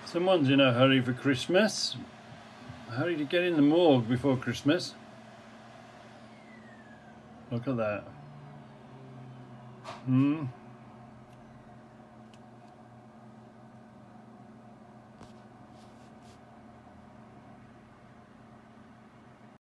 Someone's in a hurry for Christmas. A hurry to get in the morgue before Christmas. Look at that.